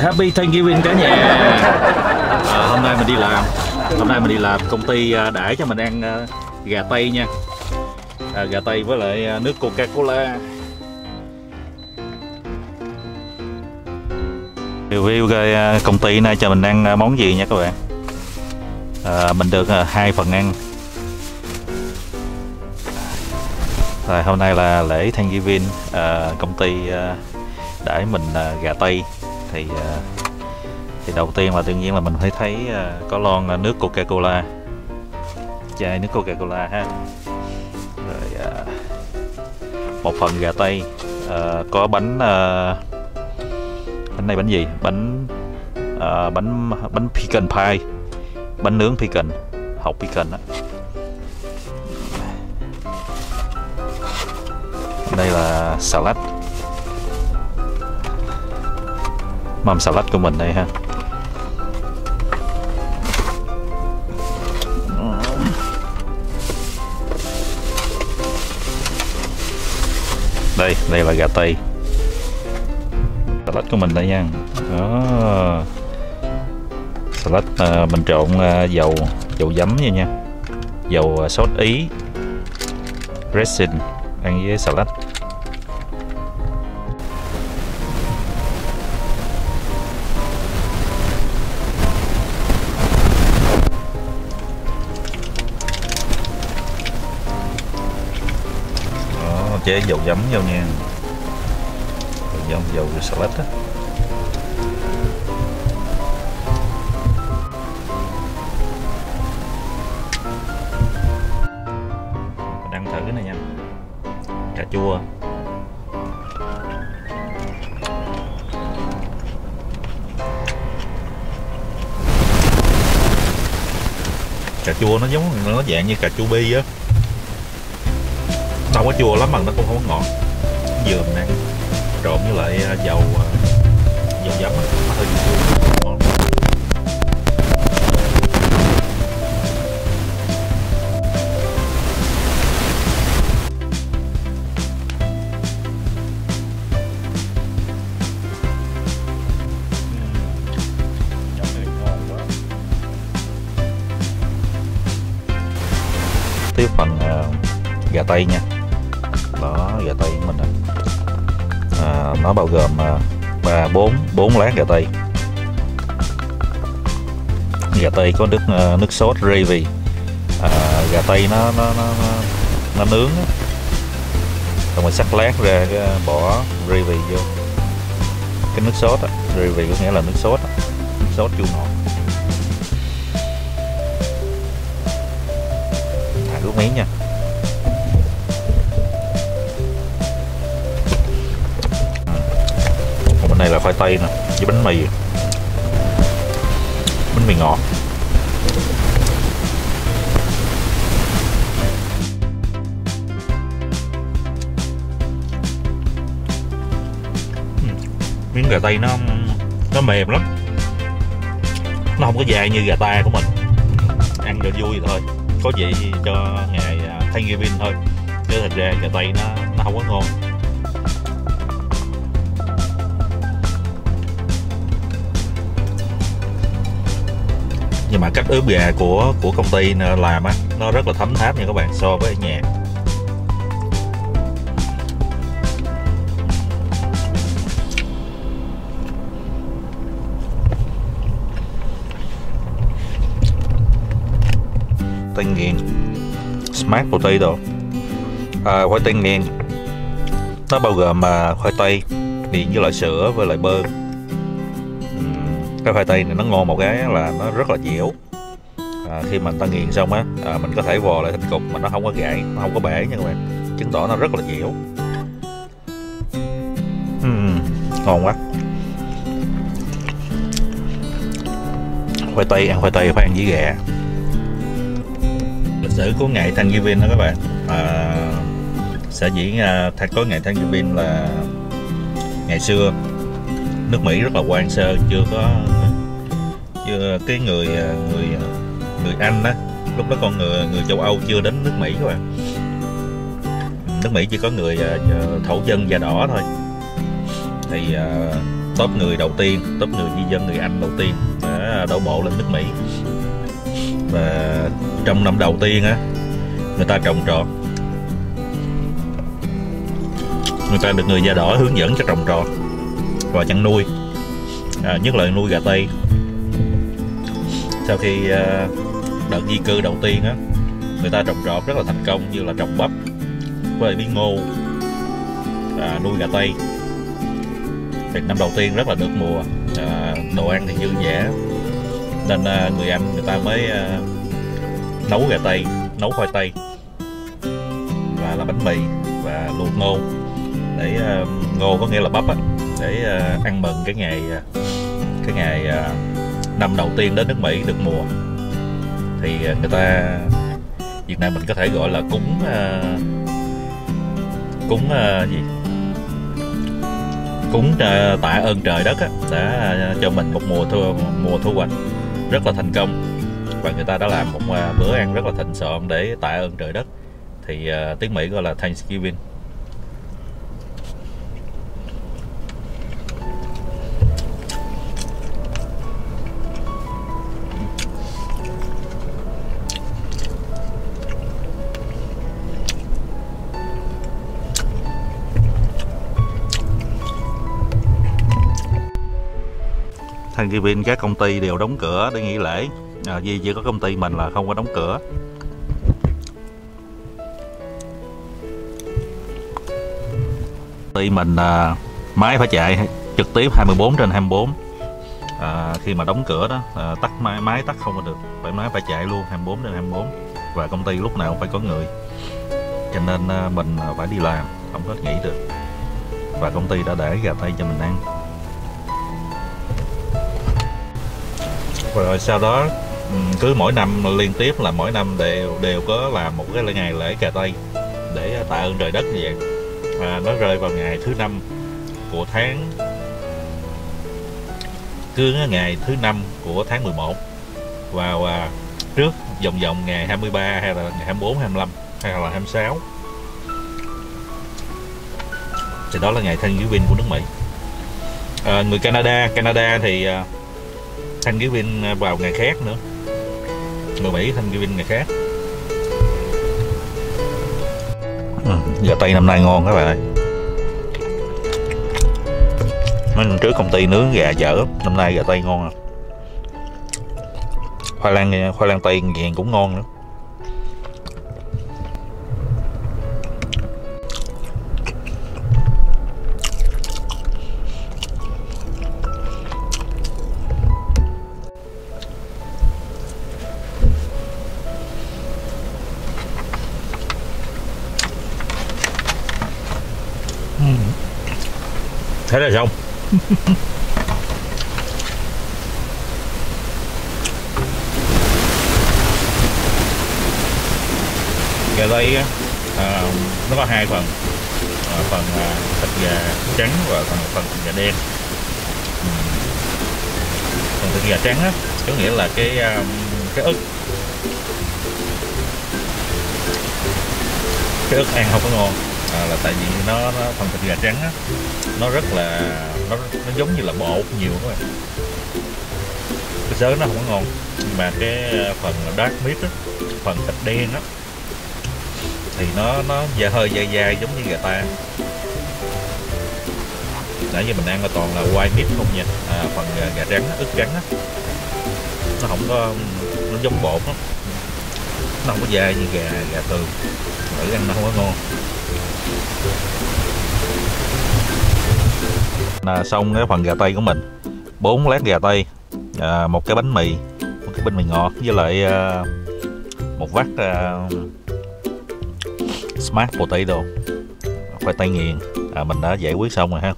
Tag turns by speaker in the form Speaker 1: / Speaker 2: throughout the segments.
Speaker 1: Happy Thanksgiving cả nhà. Hôm nay mình đi làm, công ty đãi cho mình ăn gà tây nha. Gà tây với lại nước Coca-Cola. Review coi công ty nay cho mình ăn món gì nha các bạn. Mình được 2 phần ăn. Rồi, hôm nay là lễ Thanksgiving, công ty đãi mình gà tây thì đầu tiên là đương nhiên là mình phải thấy có lon nước Coca-Cola, chai nước Coca-Cola ha. Rồi một phần gà tây, có bánh bánh này bánh gì, bánh pecan pie, bánh nướng pecan, hột pecan đó. Đây là salad, mâm salad của mình đây ha. Đây là gà tây, salad của mình đây nha. Đó. Salad mình trộn dầu giấm nha, dầu sốt Ý, dressing ăn với salad. Chế dầu giấm vô nha, dầu salad á. Mình ăn thử cái này nha, cà chua. Cà chua nó dạng như cà chua bi á, không có chua lắm mà nó cũng không có ngọt, vừa mình ăn trộn với lại dầu giấm nó hơi chua ngon. Tiếp phần gà tây nha. Đó, gà tây của mình đó. Nó bao gồm 4 lát gà tây. Gà tây có nước sốt gravy. Gà tây nó nướng đó. Xong rồi xắt lát ra bỏ gravy vô cái nước sốt đó. Gravy có nghĩa là nước sốt đó. Nước sốt chua ngọt. Thả nước miếng nha. Này là khoai tây nè, với bánh mì ngọt. Miếng gà tây nó mềm lắm, nó không có dài như gà ta của mình. Ăn cho vui thôi, có vậy cho ngày Thanksgiving thôi, chứ thật ra gà tây nó không có ngon. Nhưng mà cách ướp gà của công ty làm á, nó rất là thấm tháp nha các bạn, so với ở nhà. Tây nghiền, smart potato, khoai tây nghiền. Nó bao gồm khoai tây nghiền với lại sữa với lại bơ. Cái khoai tây này nó ngon một cái là nó rất là dẻo. Khi mà ta nghiền xong á, mình có thể vò lại thành cục mà nó không có gãy, nó không có bể nha các bạn, chứng tỏ nó rất là dẻo. Ngon quá. Ăn khoai tây phải ăn với gà. Lịch sử của ngày Thanksgiving đó các bạn. Sở dĩ có ngày Thanksgiving là ngày xưa nước Mỹ rất là hoang sơ, chưa cái người Anh đó, lúc đó người châu Âu chưa đến nước Mỹ các bạn. Nước Mỹ chỉ có người thổ dân da đỏ thôi. Thì top người đầu tiên, top người di dân người Anh đầu tiên đã đổ bộ lên nước Mỹ. Và trong năm đầu tiên á, người ta trồng trọt, người ta được người da đỏ hướng dẫn cho trồng trọt và chăn nuôi, nhất là nuôi gà Tây. Sau khi đợt di cư đầu tiên á, người ta trồng trọt rất là thành công, như là trồng bắp với bí ngô, nuôi gà Tây. Thì năm đầu tiên rất là được mùa, đồ ăn thì dư dả, nên người Anh người ta mới nấu gà Tây, nấu khoai tây và là bánh mì và luộc ngô, để ngô có nghĩa là bắp á, để ăn mừng cái ngày năm đầu tiên đến nước Mỹ được mùa. Thì người ta Việt Nam mình có thể gọi là cúng tạ ơn trời đất á, đã cho mình một mùa thu hoạch rất là thành công. Và người ta đã làm một bữa ăn rất là thịnh soạn để tạ ơn trời đất, thì tiếng Mỹ gọi là Thanksgiving. Thanksgiving các công ty đều đóng cửa để nghỉ lễ, vì chỉ có công ty mình là không có đóng cửa. Công ty mình máy phải chạy trực tiếp 24/24. Khi mà đóng cửa đó, tắt máy tắt không có được, máy phải chạy luôn 24/24. Và công ty lúc nào cũng phải có người, cho nên mình phải đi làm, không có nghỉ được. Và công ty đã để gà Tây cho mình ăn. Rồi sau đó cứ mỗi năm liên tiếp, là mỗi năm đều có làm một cái ngày lễ gà Tây để tạ ơn trời đất như vậy. Nó rơi vào ngày thứ 5 của tháng, cứ ngày thứ 5 của tháng 11, vào trước vòng ngày 23 hay là ngày 24, 25 hay là 26. Thì đó là ngày Thanksgiving của nước Mỹ. Người Canada thì Thanksgiving vào ngày khác nữa. Người Mỹ Thanksgiving ngày khác. Gà Tây năm nay ngon các bạn ơi. Mấy năm trước công ty nướng gà dở, năm nay gà Tây ngon à. Khoai lang Tây nghiền cũng ngon nữa. Thế là xong. Gà Tây nó có hai phần, phần thịt gà trắng và phần thịt gà đen. Phần thịt gà trắng á, có nghĩa là cái ức ăn không có ngon, là tại vì nó phần thịt gà trắng á, nó rất là nó giống như là bột nhiều các bạn. Cái xớ nó không có ngon, nhưng mà cái phần dark meat á, phần thịt đen á, thì nó hơi dai giống như gà ta. Nãy giờ mình ăn là toàn là white meat không nha. Phần gà trắng á, ức trắng á, nó không có, nó giống bột á, nó không có dai như gà tường, thử ăn nó không có ngon. Xong cái phần gà Tây của mình, 4 lát gà Tây, một cái bánh mì ngọt, với lại một vắt smart potato, khoai tây nghiền. Mình đã giải quyết xong rồi ha.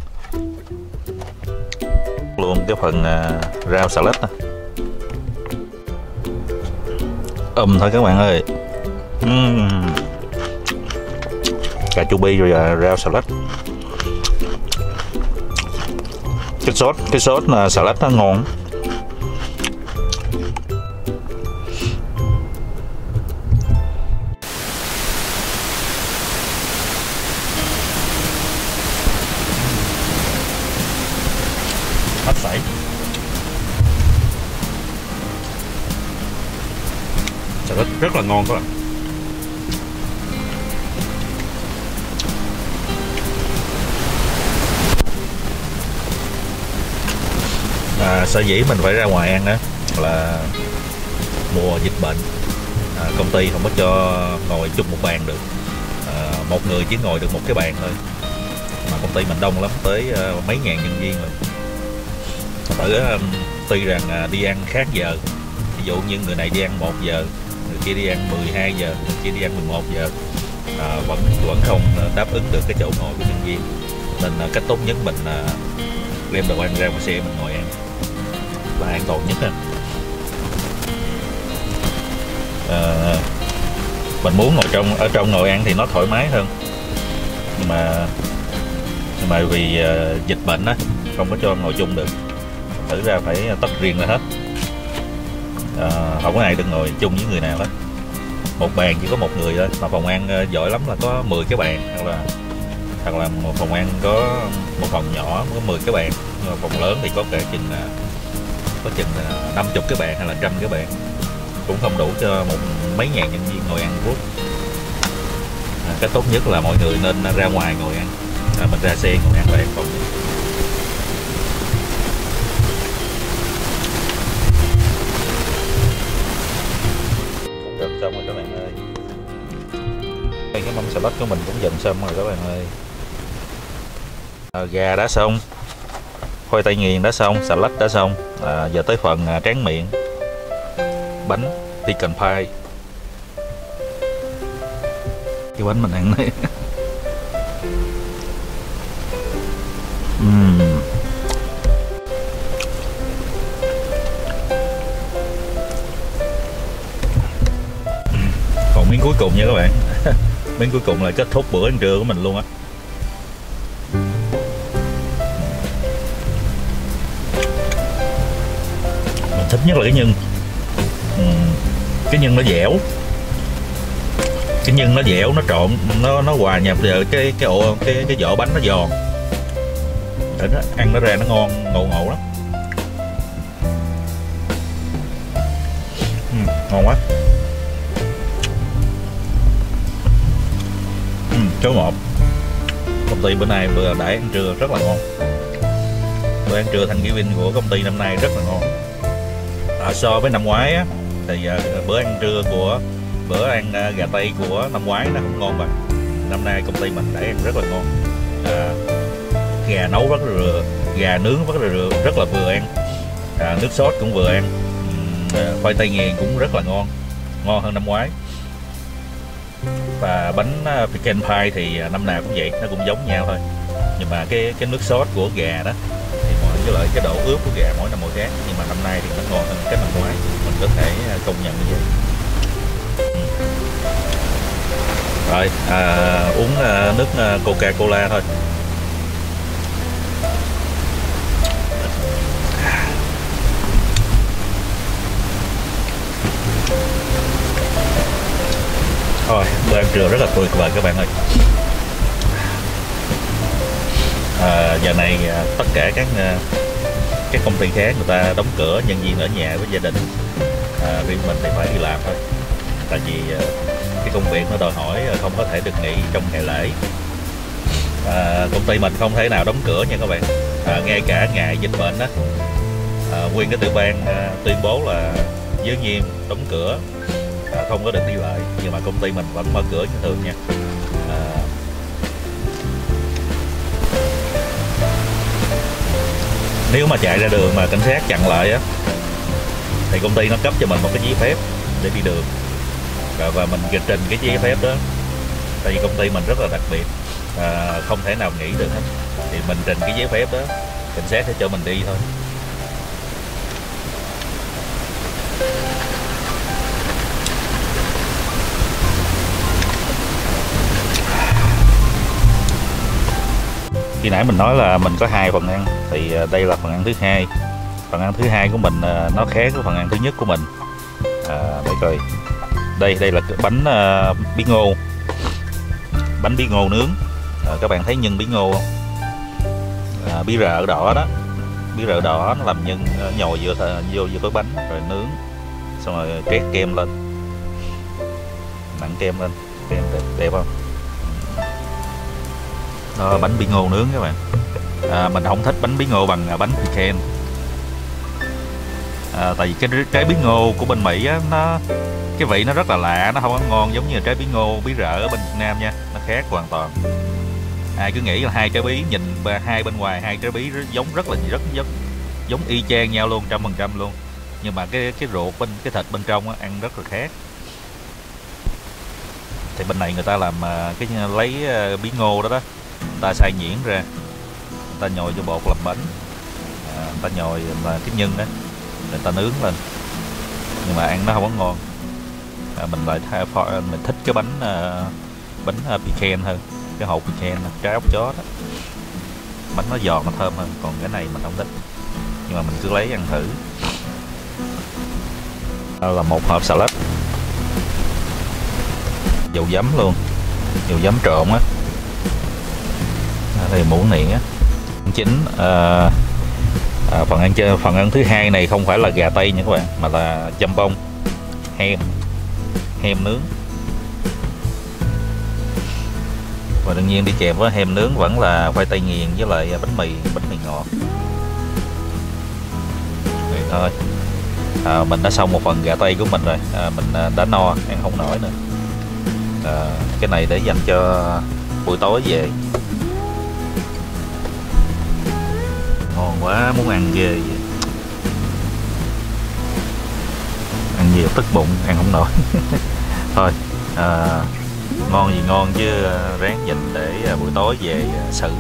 Speaker 1: Luôn cái phần rau salad này. Thôi các bạn ơi. Cà chua bi rồi rau salad. Cái sốt salad nó ngon. rất là ngon các bạn. Sở dĩ mình phải ra ngoài ăn đó là mùa dịch bệnh, công ty không có cho ngồi chung một bàn được, một người chỉ ngồi được một cái bàn thôi, mà công ty mình đông lắm, tới mấy ngàn nhân viên rồi. Tuy rằng đi ăn khác giờ, ví dụ như người này đi ăn 1 giờ, người kia đi ăn 12 giờ, người kia đi ăn 11 giờ, vẫn không đáp ứng được cái chỗ ngồi của nhân viên, nên cách tốt nhất mình đem đồ ăn ra ngoài xe mình ngồi ăn là an toàn nhất ha. Mình muốn ngồi ở trong ngồi ăn thì nó thoải mái hơn, nhưng mà vì dịch bệnh á, không có cho ngồi chung được, thử ra phải tách riêng ra hết. Không có ai được ngồi chung với người nào hết, một bàn chỉ có một người thôi, mà phòng ăn giỏi lắm là có 10 cái bàn, hoặc là một phòng ăn có một phòng nhỏ có 10 cái bàn, nhưng mà phòng lớn thì có chừng 50 cái bàn hay là 100 cái bàn, cũng không đủ cho mấy ngàn nhân viên ngồi ăn cuốc. Cái tốt nhất là mọi người nên ra ngoài ngồi ăn, mình ra xe ngồi ăn là an toàn. Cũng gần xong rồi các bạn ơi. Cái mâm salad của mình cũng dần xong rồi các bạn ơi. Gà đã xong, khoai tây nghiền đã xong, salad đã xong. Giờ tới phần tráng miệng, bánh pecan pie. Cái bánh mình ăn này còn miếng cuối cùng nha các bạn. Miếng cuối cùng là kết thúc bữa ăn trưa của mình luôn á. Mình thích nhất là cái nhân. Cái nhân nó dẻo, nó trộn, nó hòa nhập vào cái vỏ bánh nó giòn, để nó ăn nó ra nó ngon ngộ lắm. Ngon quá. Số 1. Công ty bữa nay đãi ăn trưa rất là ngon. Bữa ăn trưa Thanksgiving của công ty năm nay rất là ngon. So với năm ngoái á, thì bữa ăn gà tây của năm ngoái nó không ngon bằng. Năm nay công ty mình đãi ăn rất là ngon. Gà nấu rất là rửa, gà nướng rất là vừa ăn, nước sốt cũng vừa ăn, khoai tây nghiền cũng rất là ngon hơn năm ngoái. Và bánh pecan pie thì năm nào cũng vậy, nó cũng giống nhau thôi, nhưng mà cái nước sốt của gà đó thì với lại cái độ ướp của gà mỗi năm mỗi khác, nhưng mà năm nay thì nó ngon hơn cái năm ngoái, mình có thể công nhận như vậy. Rồi uống nước Coca-Cola thôi. Thôi, bữa ăn trưa rất là tuyệt vời các bạn ơi. Giờ này tất cả các công ty khác người ta đóng cửa, nhân viên ở nhà với gia đình, riêng mình thì phải đi làm thôi. Tại vì cái công việc nó đòi hỏi không có thể được nghỉ trong ngày lễ. Công ty mình không thể nào đóng cửa nha các bạn. Ngay cả ngày dịch bệnh đó, nguyên cái tiểu bang tuyên bố là giới nghiêm đóng cửa, không có được đi lại, nhưng mà công ty mình vẫn mở cửa như thường nha. Nếu mà chạy ra đường mà cảnh sát chặn lại á, thì công ty nó cấp cho mình một cái giấy phép để đi đường, và mình trình cái giấy phép đó. Tại vì công ty mình rất là đặc biệt, không thể nào nghỉ được hết, thì mình trình cái giấy phép đó, cảnh sát sẽ cho mình đi thôi. Khi nãy mình nói là mình có 2 phần ăn, thì đây là phần ăn thứ 2. Phần ăn thứ 2 của mình nó khác với phần ăn thứ nhất của mình. Để coi, đây là bánh bí ngô, nướng. Các bạn thấy nhân bí ngô không? Bí rợ đỏ đó, bí rợ đỏ nó làm nhân nhồi vô cái bánh rồi nướng, xong rồi trét kem lên. Nặn kem lên, kem đẹp không? Đó, bánh bí ngô nướng các bạn. Mình không thích bánh bí ngô bằng bánh pecan. Tại vì cái trái bí ngô của bên Mỹ á, cái vị nó rất là lạ, nó không có ngon giống như trái bí ngô bí rợ ở bên Việt Nam nha, nó khác hoàn toàn. Ai cứ nghĩ là hai trái bí nhìn hai bên ngoài hai trái bí rất giống y chang nhau luôn, 100% luôn, nhưng mà cái ruột bên cái thịt bên trong á, ăn rất là khác. Thì bên này người ta làm lấy bí ngô đó người ta xay nhuyễn ra, người ta nhồi vô bột làm bánh, người ta nhồi là cái nhân đó người ta nướng lên, nhưng mà ăn nó không có ngon. Mình lại mình thích cái bánh pecan hơn, cái hột pecan trái ốc chó đó, bánh nó giòn nó thơm hơn, còn cái này mình không thích, nhưng mà mình cứ lấy ăn thử. Đó là một hộp salad dầu giấm luôn, dầu giấm trộn á. Đây muỗng nĩa chính. Phần ăn thứ hai này không phải là gà tây nha các bạn, mà là jambon, hem nướng. Và đương nhiên đi kèm với hem nướng vẫn là khoai tây nghiền với lại bánh mì ngọt. Vậy thôi. Mình đã xong một phần gà tây của mình rồi, mình đã no, ăn không nổi nữa. Cái này để dành cho buổi tối về. Ngon quá, muốn ăn ghê vậy. Ăn nhiều tức bụng, ăn không nổi. Thôi, ngon gì ngon chứ ráng dành để buổi tối về xử.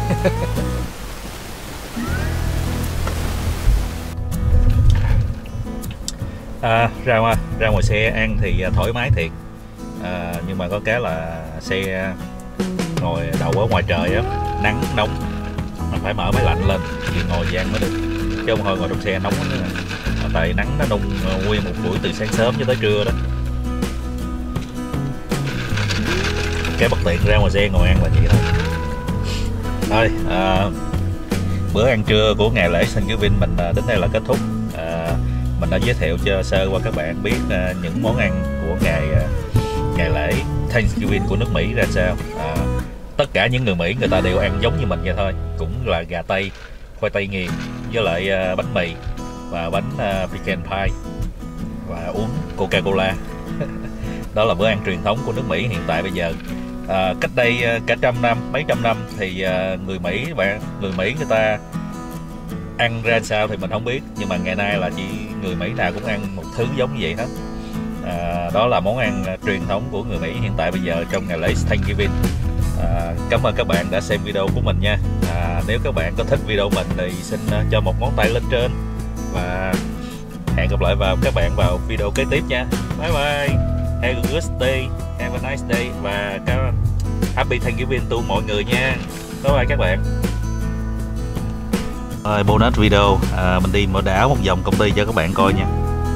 Speaker 1: Ra ngoài xe ăn thì thoải mái thiệt, nhưng mà có cái là xe ngồi đậu ở ngoài trời á, nắng nóng, mình phải mở máy lạnh lên thì ngồi gian mới được, chứ không thôi ngồi trong xe nóng nữa. Tại nắng nó nung nguyên một buổi từ sáng sớm cho tới trưa đó. Cái bất tiện ra ngoài xe ngồi ăn là vậy thôi. Thôi, bữa ăn trưa của ngày lễ Thanksgiving mình đến đây là kết thúc. Mình đã giới thiệu cho sơ qua các bạn biết những món ăn của ngày lễ Thanksgiving của nước Mỹ ra sao. Tất cả những người Mỹ người ta đều ăn giống như mình vậy thôi, cũng là gà tây, khoai tây nghiền với lại bánh mì và bánh pecan pie và uống Coca-Cola. Đó là bữa ăn truyền thống của nước Mỹ hiện tại bây giờ. Cách đây cả mấy trăm năm thì người Mỹ người ta ăn ra sao thì mình không biết, nhưng mà ngày nay là chỉ người Mỹ nào cũng ăn một thứ giống như vậy hết. Đó là món ăn truyền thống của người Mỹ hiện tại bây giờ trong ngày lễ Thanksgiving. Cảm ơn các bạn đã xem video của mình nha. Nếu các bạn có thích video mình thì xin cho một ngón tay lên trên, và hẹn gặp lại các bạn vào video kế tiếp nha. Bye bye, have a good day, have a nice day, và happy Thanksgiving to mọi người nha. Bye bye các bạn. Bonus video, mình đi mở đảo một vòng công ty cho các bạn coi nha.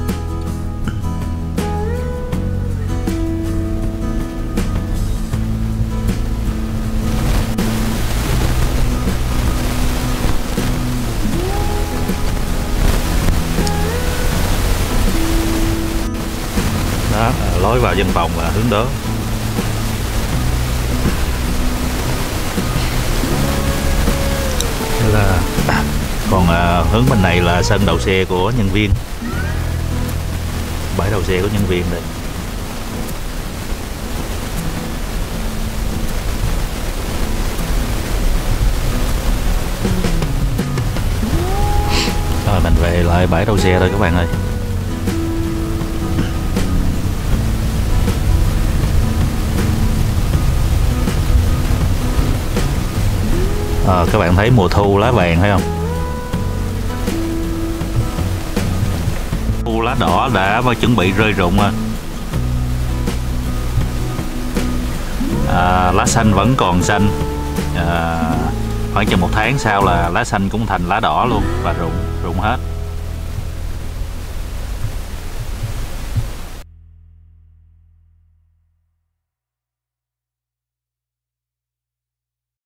Speaker 1: Đó, lối vào văn phòng là hướng đó. Đây là còn hướng bên này là sân đậu xe của nhân viên, bãi đậu xe của nhân viên đây. Rồi mình về lại bãi đậu xe thôi các bạn ơi. Các bạn thấy mùa thu lá vàng thấy không? Thu lá đỏ đã chuẩn bị rơi rụng rồi. Lá xanh vẫn còn xanh. Khoảng chừng một tháng sau là lá xanh cũng thành lá đỏ luôn và rụng hết.